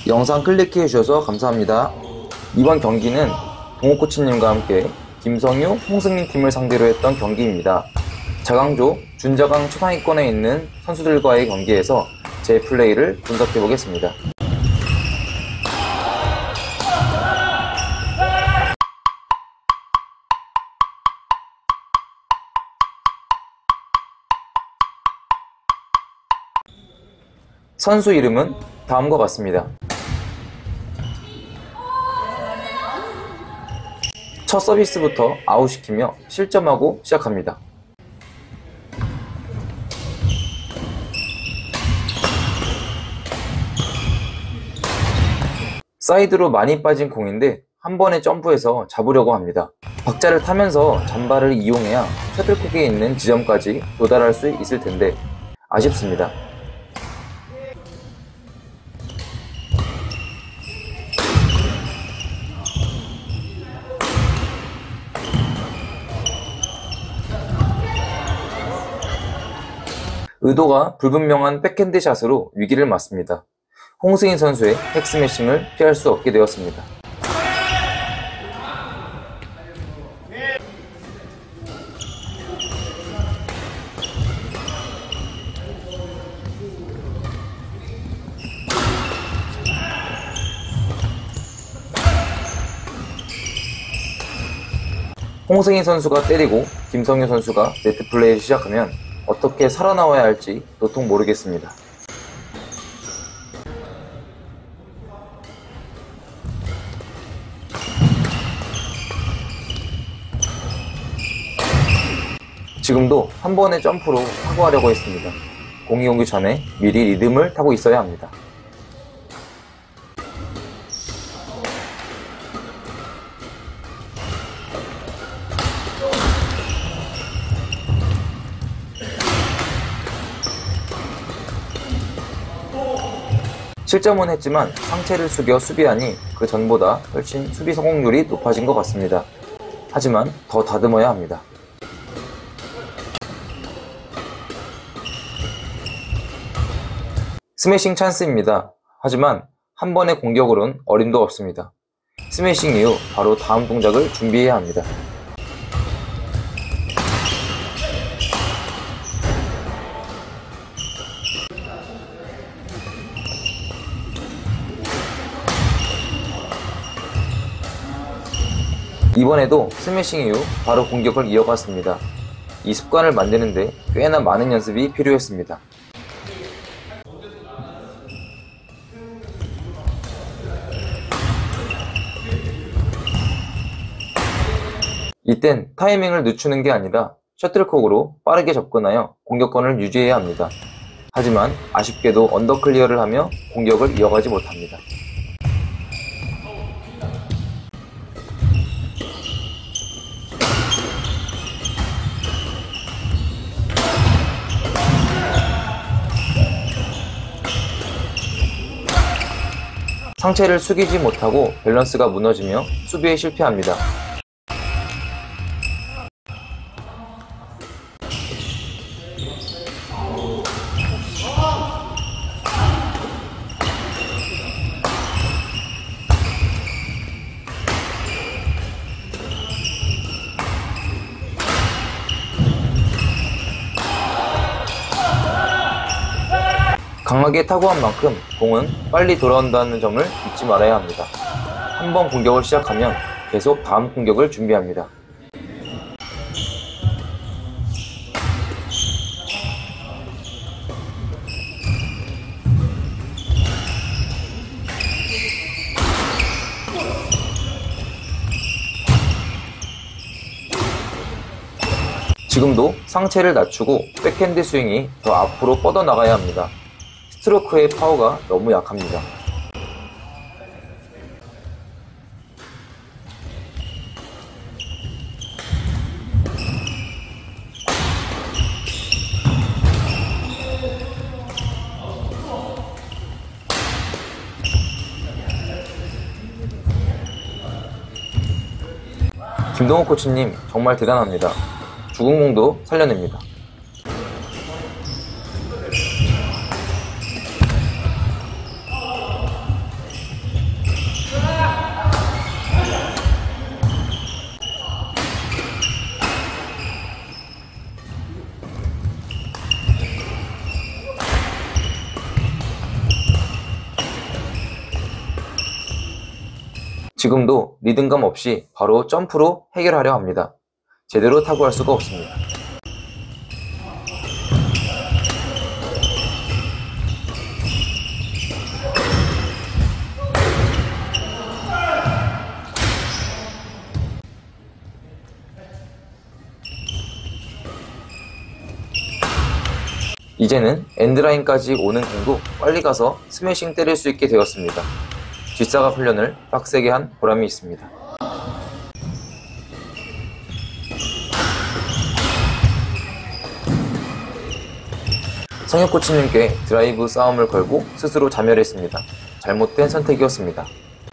영상 클릭해 주셔서 감사합니다. 이번 경기는 동호 코치님과 함께 김성유, 홍승민 팀을 상대로 했던 경기입니다. 자강조, 준자강 최상위권에 있는 선수들과의 경기에서 제 플레이를 분석해 보겠습니다. 선수 이름은 다음과 같습니다. 첫 서비스부터 아웃시키며 실점하고 시작합니다. 사이드로 많이 빠진 공인데 한 번에 점프해서 잡으려고 합니다. 박자를 타면서 잔발을 이용해야 셔틀콕에 있는 지점까지 도달할 수 있을 텐데 아쉽습니다. 의도가 불분명한 백핸드 샷으로 위기를 맞습니다. 홍승인 선수의 핵스매싱을 피할 수 없게 되었습니다. 홍승인 선수가 때리고 김성유 선수가 네트 플레이를 시작하면 어떻게 살아나와야 할지 도통 모르겠습니다. 지금도 한 번의 점프로 타고 하려고 했습니다. 공이 오기 전에 미리 리듬을 타고 있어야 합니다. 실점은 했지만 상체를 숙여 수비하니 그 전보다 훨씬 수비 성공률이 높아진 것 같습니다. 하지만 더 다듬어야 합니다. 스매싱 찬스입니다. 하지만 한 번의 공격으로는 어림도 없습니다. 스매싱 이후 바로 다음 동작을 준비해야 합니다. 이번에도 스매싱 이후 바로 공격을 이어갔습니다. 이 습관을 만드는데 꽤나 많은 연습이 필요했습니다. 이땐 타이밍을 늦추는 게 아니라 셔틀콕으로 빠르게 접근하여 공격권을 유지해야 합니다. 하지만 아쉽게도 언더클리어를 하며 공격을 이어가지 못합니다. 상체를 숙이지 못하고 밸런스가 무너지며 수비에 실패합니다. 강하게 타고 한 만큼 공은 빨리 돌아온다는 점을 잊지 말아야 합니다. 한 번 공격을 시작하면 계속 다음 공격을 준비합니다. 지금도 상체를 낮추고 백핸드 스윙이 더 앞으로 뻗어나가야 합니다. 스트로크의 파워가 너무 약합니다. 김동호 코치님 정말 대단합니다. 죽은 공도 살려냅니다. 지금도 리듬감 없이 바로 점프로 해결하려 합니다. 제대로 타구할 수가 없습니다. 이제는 엔드라인까지 오는 공도 빨리 가서 스매싱 때릴 수 있게 되었습니다. 뒷사각 훈련을 빡세게 한 보람이 있습니다. 성혁 코치님께 드라이브 싸움을 걸고 스스로 자멸했습니다. 잘못된 선택이었습니다.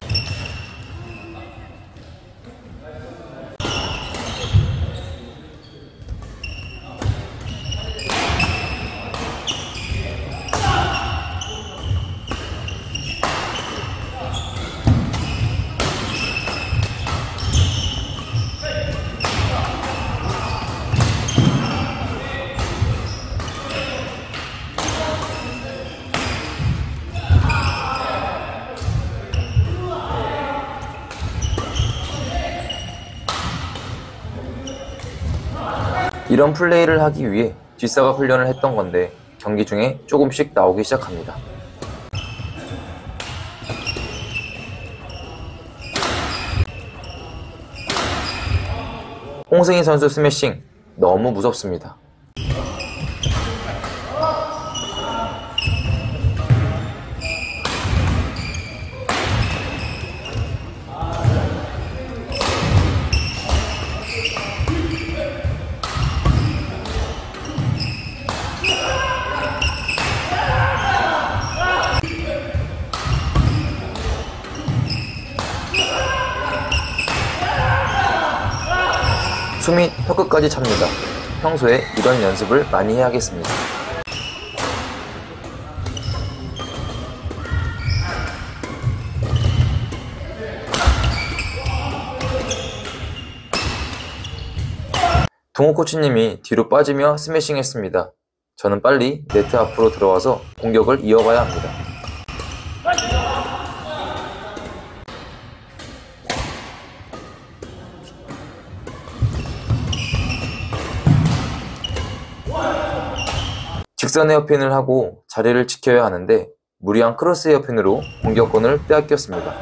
이런 플레이를 하기 위해 뒷사각 훈련을 했던 건데 경기 중에 조금씩 나오기 시작합니다. 홍승희 선수 스매싱 너무 무섭습니다. 숨이 턱끝까지 찹니다. 평소에 이런 연습을 많이 해야겠습니다. 동호 코치님이 뒤로 빠지며 스매싱 했습니다. 저는 빨리 네트 앞으로 들어와서 공격을 이어가야 합니다. 직선 에어핀을 하고 자리를 지켜야 하는데 무리한 크로스 에어핀으로 공격권을 빼앗겼습니다.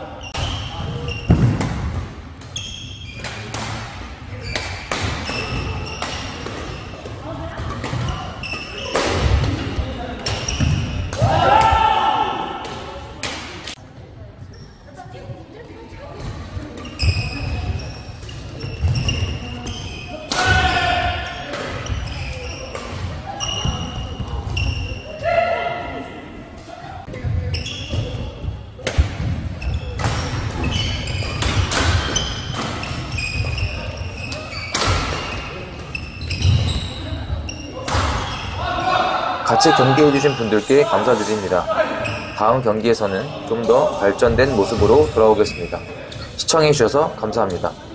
같이 경기해주신 분들께 감사드립니다. 다음 경기에서는 좀 더 발전된 모습으로 돌아오겠습니다. 시청해주셔서 감사합니다.